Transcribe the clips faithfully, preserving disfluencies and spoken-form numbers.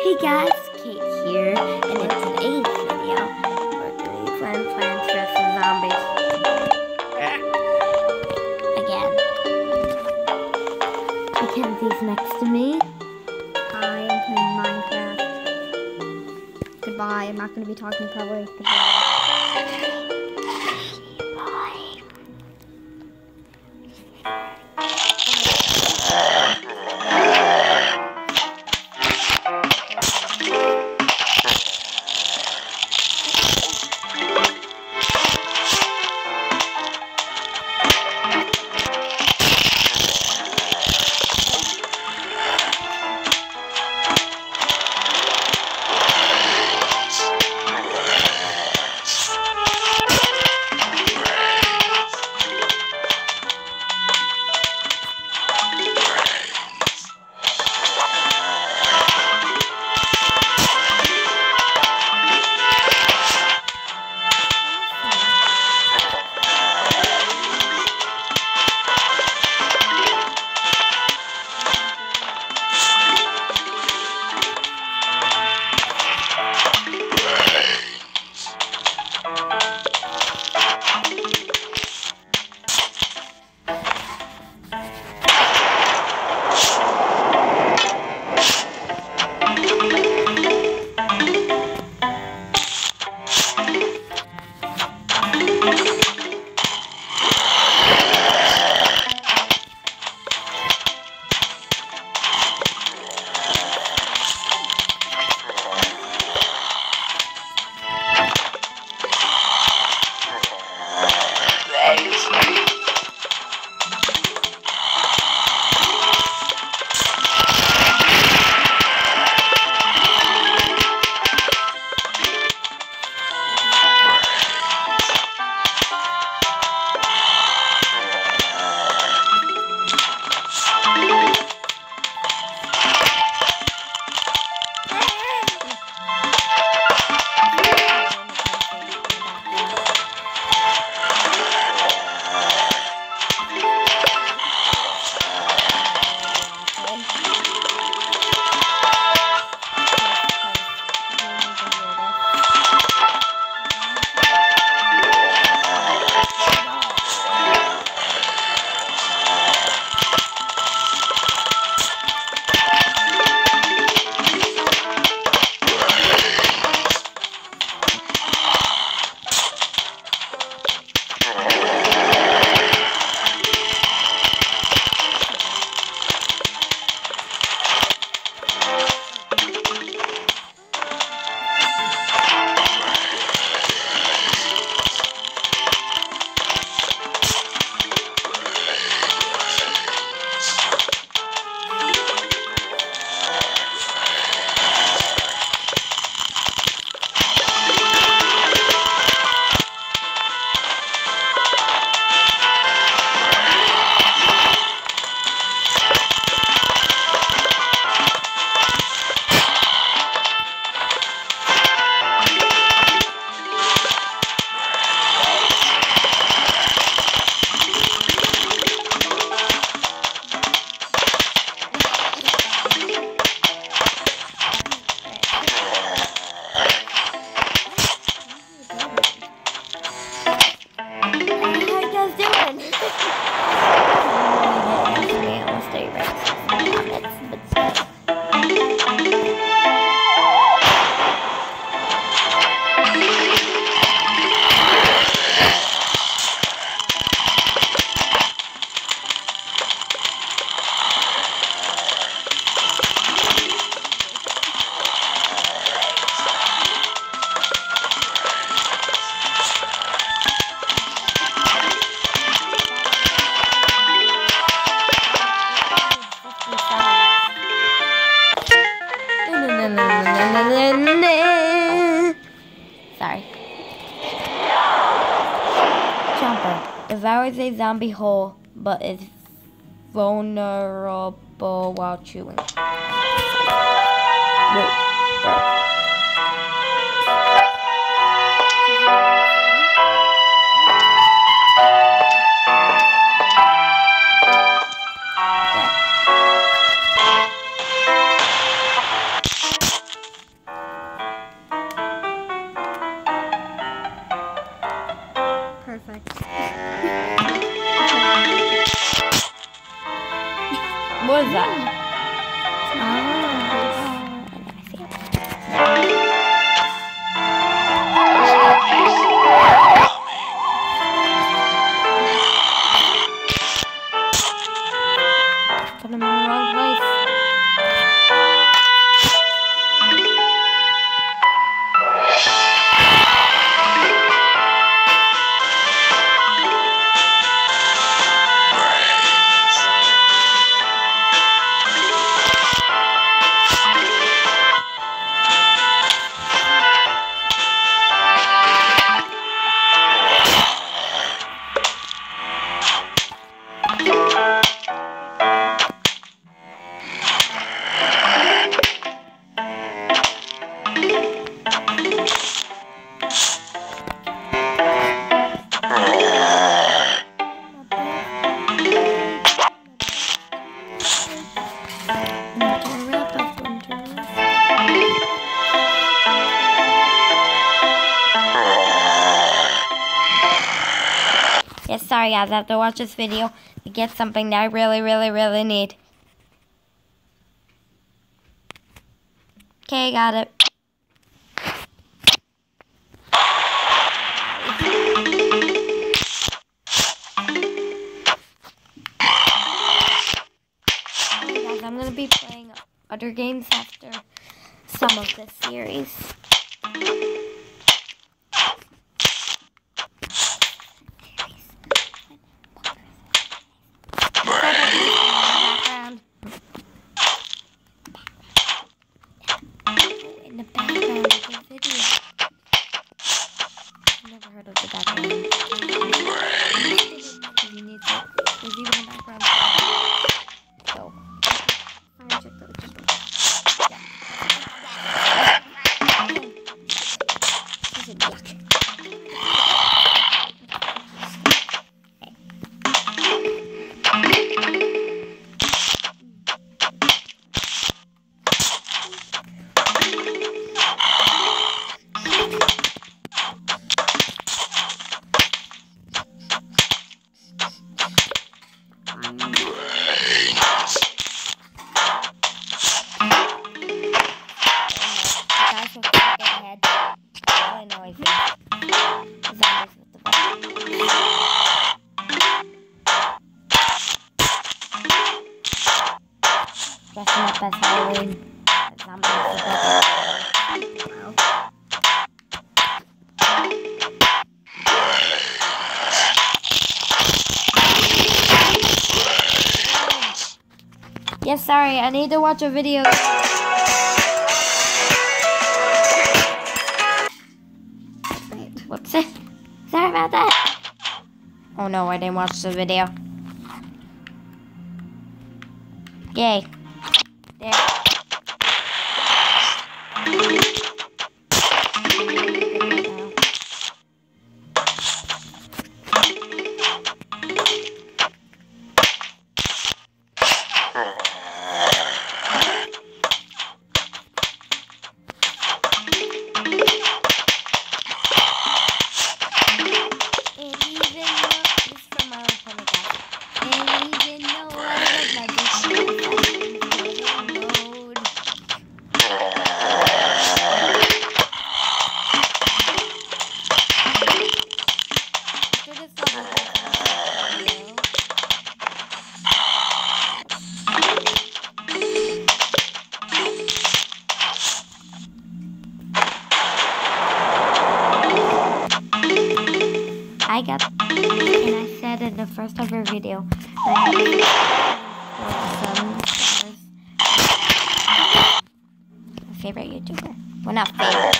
Hey guys, Kate here, and in today's video, we're going to be playing Plants versus. Zombies. Again. Mackenzie's next to me. Hi, I'm playing Minecraft. Goodbye, I'm not going to be talking probably. Goodbye. Sorry. Chomper devours a zombie whole, but is vulnerable while chewing. Put him in the wrong place. Yes, sorry guys, I have to watch this video to get something that I really, really, really need. Okay, got it. Okay, guys, I'm gonna be playing other games after some of this series. In the background of the video. I've never heard of the background. You need to. There's even a background. So, fire check that just works. This is yuck. Dressing up as Halloween. Zombies with Yes, sorry, I need to watch a video. Whoops. Sorry about that. Oh no, I didn't watch the video. Yay. There. I got, and I said in the first ever video that I had some stars. My favorite YouTuber. Well, not favorite.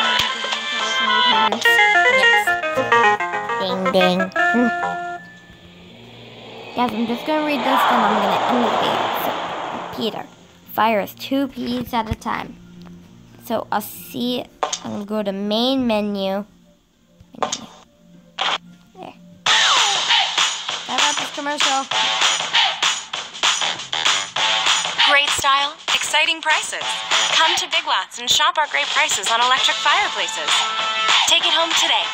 Ding. Guys, I'm just going to read this, then I'm going to end the video. So, Peter fires two peas at a time. So, I'll see, I'm going to go to main menu. There. I got this commercial. Great style, exciting prices. Come to Big Lots and shop our great prices on electric fireplaces. Take it home today.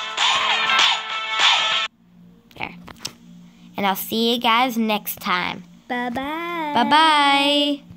There. And I'll see you guys next time. Bye-bye. Bye-bye.